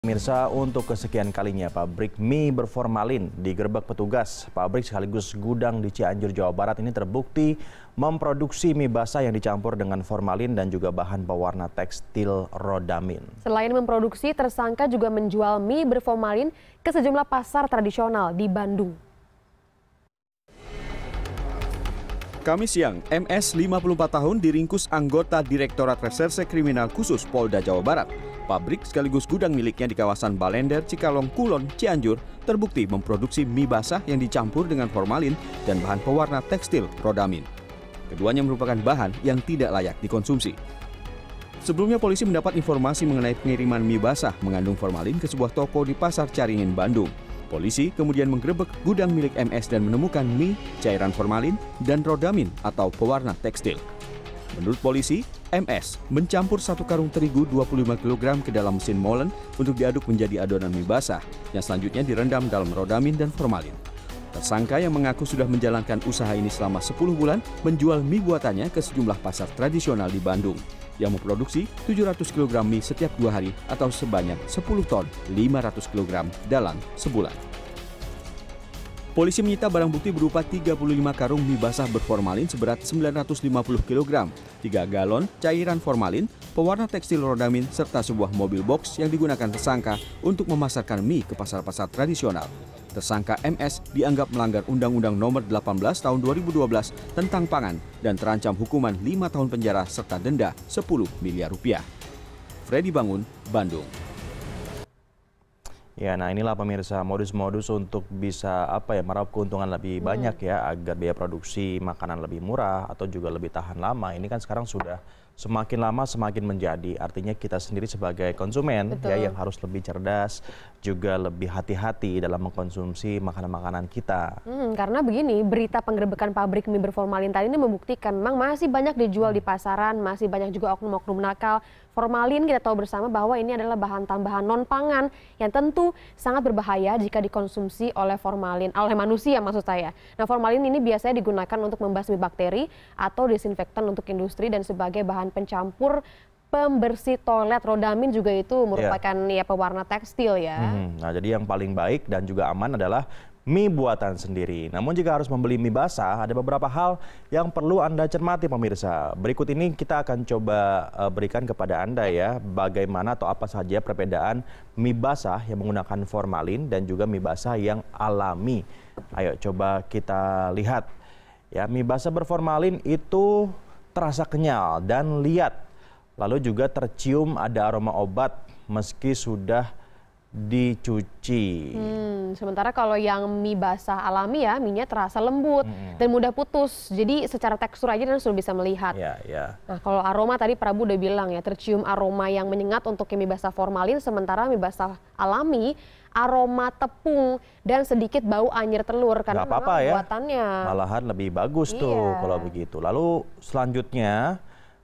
Pemirsa, untuk kesekian kalinya pabrik mie berformalin digerebek petugas. Pabrik sekaligus gudang di Cianjur, Jawa Barat ini terbukti memproduksi mie basah yang dicampur dengan formalin dan juga bahan pewarna tekstil rodamin. Selain memproduksi, tersangka juga menjual mie berformalin ke sejumlah pasar tradisional di Bandung. Kamis siang, MS 54 tahun diringkus anggota Direktorat Reserse Kriminal Khusus Polda Jawa Barat. Pabrik sekaligus gudang miliknya di kawasan Balender, Cikalong, Kulon, Cianjur terbukti memproduksi mie basah yang dicampur dengan formalin dan bahan pewarna tekstil rodamin. Keduanya merupakan bahan yang tidak layak dikonsumsi. Sebelumnya polisi mendapat informasi mengenai pengiriman mie basah mengandung formalin ke sebuah toko di Pasar Caringin, Bandung. Polisi kemudian menggerebek gudang milik MS dan menemukan mie, cairan formalin, dan rodamin atau pewarna tekstil. Menurut polisi, MS mencampur 1 karung terigu 25 kg ke dalam mesin molen untuk diaduk menjadi adonan mie basah yang selanjutnya direndam dalam rodamin dan formalin. Tersangka yang mengaku sudah menjalankan usaha ini selama 10 bulan menjual mie buatannya ke sejumlah pasar tradisional di Bandung yang memproduksi 700 kg mie setiap 2 hari atau sebanyak 10 ton 500 kg dalam sebulan. Polisi menyita barang bukti berupa 35 karung mie basah berformalin seberat 950 kg, 3 galon cairan formalin, pewarna tekstil rodamin, serta sebuah mobil box yang digunakan tersangka untuk memasarkan mie ke pasar-pasar tradisional. Tersangka MS dianggap melanggar Undang-Undang Nomor 18 Tahun 2012 tentang pangan dan terancam hukuman 5 tahun penjara serta denda 10 miliar rupiah. Freddy Bangun, Bandung. Ya, nah inilah pemirsa modus-modus untuk bisa meraup keuntungan lebih banyak ya, agar biaya produksi makanan lebih murah atau juga lebih tahan lama. Ini kan sekarang sudah semakin lama semakin menjadi, artinya kita sendiri sebagai konsumen ya yang harus lebih cerdas, juga lebih hati-hati dalam mengkonsumsi makanan-makanan kita. Karena begini, berita penggerebekan pabrik mie berformalin tadi ini membuktikan memang masih banyak dijual di pasaran, masih banyak juga oknum-oknum nakal. Formalin kita tahu bersama bahwa ini adalah bahan tambahan non-pangan yang tentu sangat berbahaya jika dikonsumsi oleh manusia maksud saya. Nah, formalin ini biasanya digunakan untuk membasmi bakteri atau desinfektan untuk industri dan sebagai bahan pencampur pembersih toilet. Rodamin juga itu merupakan pewarna tekstil ya. Nah, jadi yang paling baik dan juga aman adalah mie buatan sendiri. Namun jika harus membeli mie basah, ada beberapa hal yang perlu Anda cermati pemirsa. Berikut ini kita akan coba berikan kepada Anda ya, bagaimana atau apa saja perbedaan mie basah yang menggunakan formalin dan juga mie basah yang alami. Ayo coba kita lihat. Ya, mie basah berformalin itu terasa kenyal dan liat. Lalu juga tercium ada aroma obat meski sudah dicuci. Sementara kalau yang mie basah alami ya, mie-nya terasa lembut dan mudah putus. Jadi secara tekstur aja sudah bisa melihat. Nah, kalau aroma tadi Prabu udah bilang ya, tercium aroma yang menyengat untuk mie basah formalin, sementara mie basah alami aroma tepung dan sedikit bau anyir telur karena memang buatannya. Malahan lebih bagus tuh kalau begitu. Lalu selanjutnya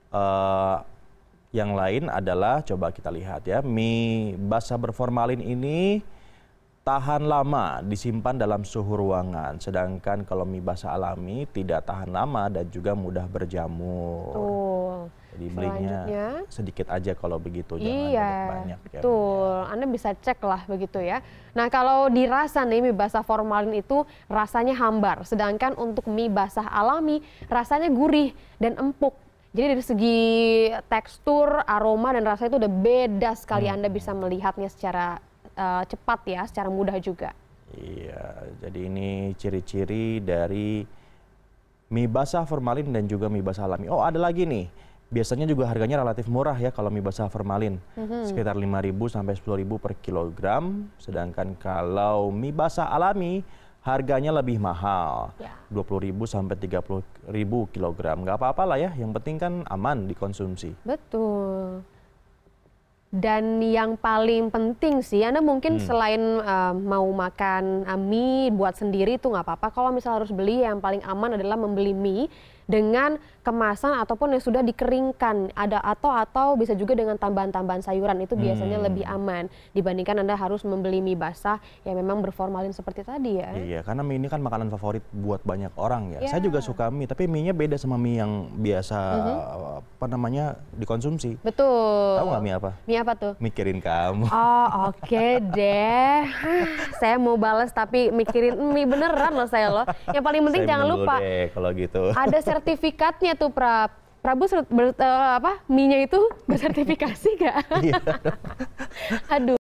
yang lain adalah, coba kita lihat ya, mie basah berformalin ini tahan lama disimpan dalam suhu ruangan. Sedangkan kalau mie basah alami tidak tahan lama dan juga mudah berjamur. Jadi belinya sedikit aja kalau begitu, jangan banyak-banyak. Betul, Anda bisa cek lah begitu ya. Nah, kalau dirasa nih mie basah formalin itu rasanya hambar. Sedangkan untuk mie basah alami rasanya gurih dan empuk. Jadi dari segi tekstur, aroma, dan rasa itu udah beda sekali. Anda bisa melihatnya secara cepat ya, secara mudah juga. Iya, jadi ini ciri-ciri dari mie basah formalin dan juga mie basah alami. Oh, ada lagi nih. Biasanya juga harganya relatif murah ya kalau mie basah formalin. Sekitar 5.000 sampai 10.000 per kilogram. Sedangkan kalau mie basah alami harganya lebih mahal, 20.000 sampai 30.000 kilogram. Nggak apa-apa lah ya, yang penting kan aman dikonsumsi. Betul. Dan yang paling penting sih, Anda mungkin selain mau makan mie buat sendiri itu nggak apa-apa. Kalau misalnya harus beli, yang paling aman adalah membeli mie dengan kemasan ataupun yang sudah dikeringkan, ada atau bisa juga dengan tambahan-tambahan sayuran, itu biasanya lebih aman dibandingkan Anda harus membeli mie basah yang memang berformalin seperti tadi ya. Iya, karena mie ini kan makanan favorit buat banyak orang ya. Yeah. Saya juga suka mie, tapi mie-nya beda sama mie yang biasa apa namanya dikonsumsi. Betul. Tahu nggak mie apa? Mie apa tuh? Mikirin kamu. Oh, oke deh. Saya mau balas tapi mikirin mie beneran loh saya loh. Yang paling penting Saya jangan minum dulu lupa deh, kalau gitu. ada sertifikatnya tuh Prabu, mie-nya itu bersertifikasi nggak? Iya. Aduh.